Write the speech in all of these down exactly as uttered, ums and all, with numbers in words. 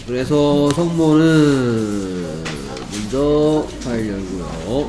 그래서 성모는 먼저 파일 열고요.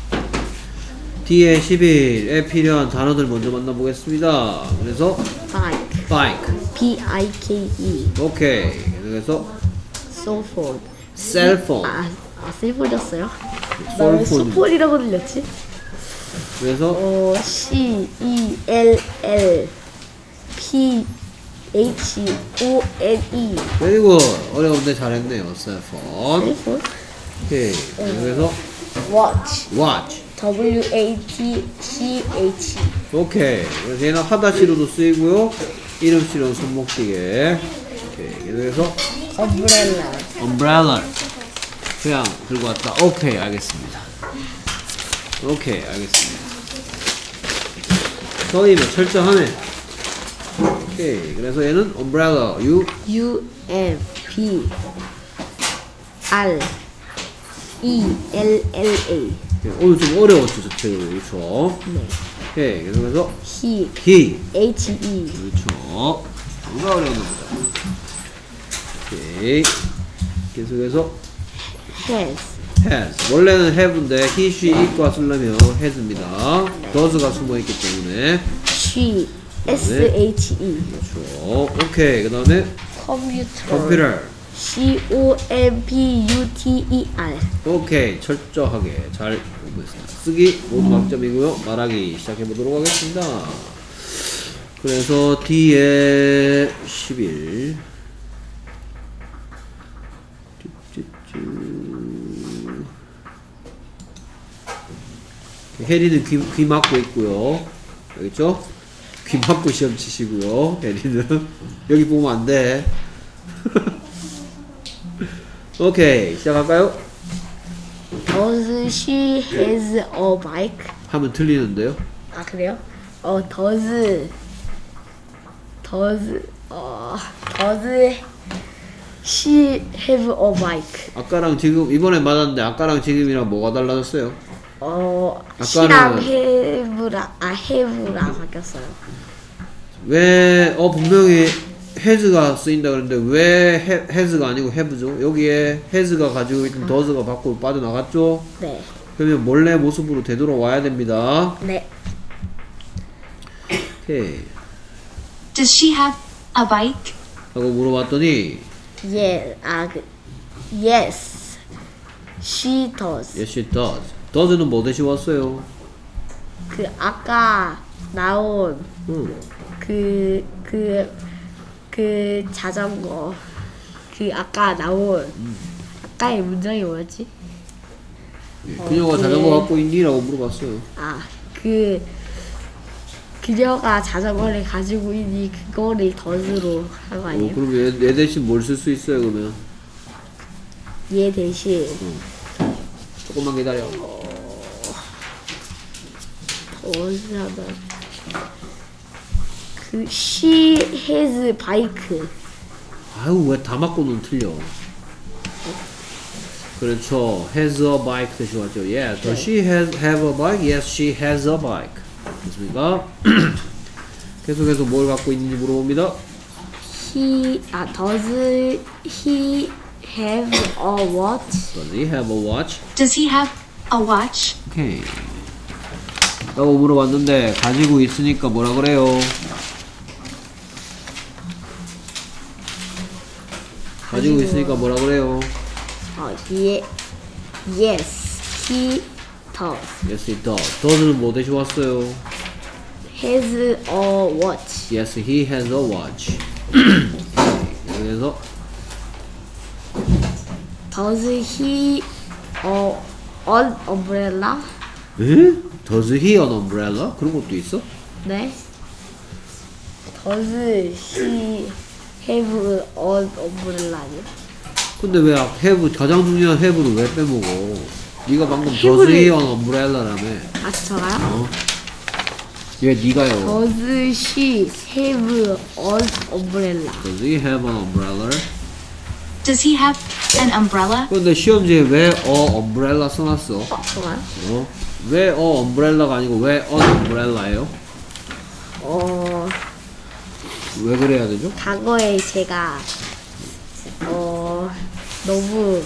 뒤에 십일에 필요한 단어들 먼저 만나보겠습니다. 그래서 bike, bike, B I K E, 오케이. 그래서 cellphone, 셀폰, 아, 아 셀폰이었어요? 나왜 셀폰. 소폰이라고 들렸지? 그래서 어, C E L L P H O N E, 그리고 어려운데 잘했네요. 셀폰. 셀폰, 오케이. 그래서 watch, watch. W A T C H, 오케이. 그래서 얘는 하다시로도 쓰이고요. 이름씨로는 손목시계. 오케이. 그래서 umbrella, umbrella. 그냥 들고 왔다. 오케이. 알겠습니다. 오케이. 알겠습니다. 서이면 철저하네. 오케이. 그래서 얘는 umbrella. U. U M B R E L L A. 오늘 좀 어려웠죠. 저 책은. 그렇죠. 네. 오케이. 그래서 He, he. H E. 그렇죠. 누가 어려웠나 보다. 오케이. 계속해서 Has, has. 원래는 have인데 he, she, it과 쓰려면 has입니다. does가 숨어있기 때문에. she, S H E. 그렇죠. 오케이. 그 다음에 Computer, computer. C O M P U T E R. 오케이. 철저하게 잘 공부했습니다. 쓰기 모두 만점이고요. 말하기 시작해보도록 하겠습니다. 그래서 뒤에 십일. 혜리는 귀, 귀 막고 있고요. 알겠죠? 귀 막고 시험 치시고요. 혜리는 여기 보면 안 돼. 오케이. 시작할까요? Does she has a bike? 하면 틀리는데요. 아 그래요? 어 does does 어 does she have a bike? 아까랑 지금 이번에 맞았는데 아까랑 지금이랑 뭐가 달라졌어요? 어 아까는- she랑 have랑 아 have랑 바뀌었어요. 왜 어 분명히 has가 쓰인다 그랬는데 왜 he, has가 아니고 have죠? 여기에 has가 가지고 있던 does가 밖으로 빠져나갔죠? 네. 그러면 몰래 모습으로 되돌아와야 됩니다. 네. 오케이. Does she have a bike? 하고 물어봤더니 Yeah. 아 그 yes. She does. yes she does. does는 뭐 대신 왔어요? 그 아까 나온 응. 그 그 그 자전거 그 아까 나온 아까의 문장이 뭐였지? 그녀가 그- 자전거 갖고 있니? 라고 물어봤어요. 아 그 그녀가 자전거를 가지고 있니 그거를 덫으로 한 거 어, 아니에요? 그럼 얘, 얘 대신 뭘 쓸 수 있어요 그러면? 얘 대신 조금만 기다려. 덫을 하면 그 she has bike. 아유 왜 다 맞고는 틀려. 그렇죠. has a bike 대신 왔죠. Yeah. Does she has have a bike? Yes, she has a bike. 됐습니까? 계속해서 뭘 갖고 있는지 물어봅니다. He 아 does he have a watch? Does he have a watch? Does he have a watch? 오케이. 라고 물어봤는데 가지고 있으니까 뭐라 그래요? 가지고 가지고- 있으니까 뭐라 그래요? 어, 예, yes, he does. Yes, he does. does는 뭐 대신 왔어요? Has a watch. Yes, he has a watch. 그래서 Does he uh, an umbrella? 에? Does he an umbrella? 그런 것도 있어? 네. Does he have an umbrella? 아니야? 근데 왜 have 가장 중요한 have를 왜 빼먹어? 네가 방금 does have를- he an umbrella라며. 아, 저가요? 어? 왜 네가요? Does she have an umbrella? Does he have an umbrella? Does he have an umbrella? 근데 시험지에 왜 a umbrella 써놨어? 어, 저가요? 어? 왜 a umbrella가 아니고 왜 an umbrella예요? 어, 왜 그래야 되죠? 과거에 제가 어 너무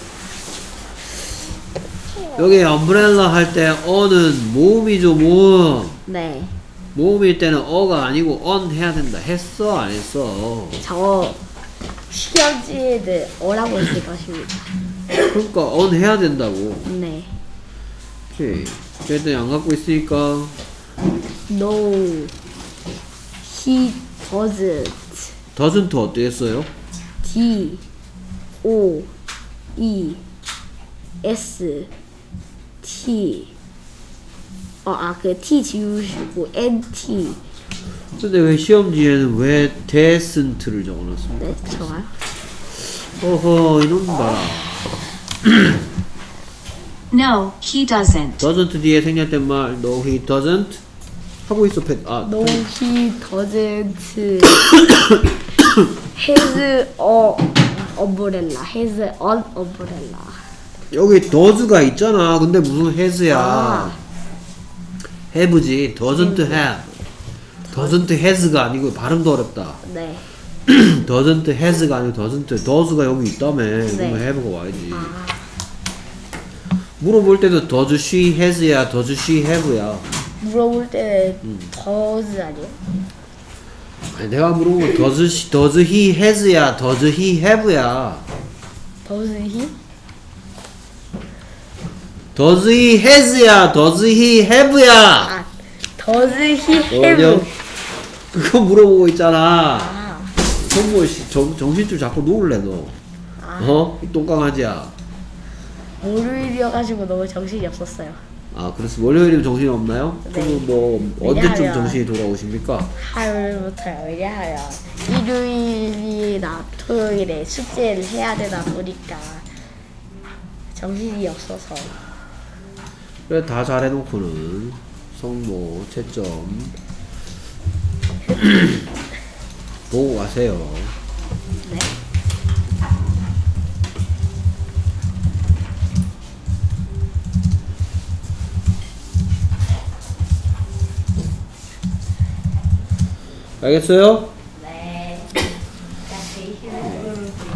여기 umbrella 할 때 어는 모음이죠, 모음. 네. 모음일 때는 어가 아니고 on 해야 된다. 했어, 안 했어? 저 시험지에는 어라고 했을 것입니다. 그러니까 on 해야 된다고. 네. 오케이. 일단 안 갖고 있으니까 No, he doesn't. doesn't 어떻게 써요? D, O, E, S, T. 어, 아, 그 T 지우시고 N, T. 근데 왜 시험지에는 왜 doesn't를 적어놨습니까? 네, 좋아요. 어허, 이놈 봐라. No, he doesn't. doesn't 뒤에 생략된 말 no he doesn't 하고 있어. 펜. 아, No, 펜. he doesn't has a umbrella. has an umbrella. 여기 does가 있잖아. 근데 무슨 has야? 아. have지. doesn't have. doesn't has가 아니고 발음도 어렵다. 네. doesn't has가 아니고 doesn't does가 여기 있다며. 그러면 have가 와야지. 아, 물어볼 때도 does she has야, does she have야. 물어볼 때는 does 아니에요? 아니, 내가 물어보면 does, she, does he has야, does he have야. does he? does he has야, does he have야. 아, does he have? 어려? 그거 물어보고 있잖아. 아, 정보 정, 정신줄 자꾸 놓을래 너. 아. 어? 이 똥강아지야. 월요일이어가지고 너무 정신이 없었어요. 아, 그래서 월요일이면 정신이 없나요? 네. 그러면 뭐 언제쯤 왜냐하면- 정신이 돌아오십니까? 화요일부터요. 왜냐하면 일요일이나 토요일에 숙제를 해야 되다 보니까 정신이 없어서. 그래 다 잘해놓고는 성모 채점 보고 가세요. 네. 알겠어요? 네. 다시 힘을